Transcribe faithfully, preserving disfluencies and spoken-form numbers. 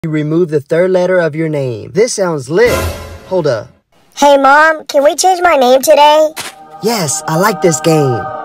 You remove the third letter of your name. This sounds lit. Hold up. Hey, Mom, can we change my name today? Yes, I like this game.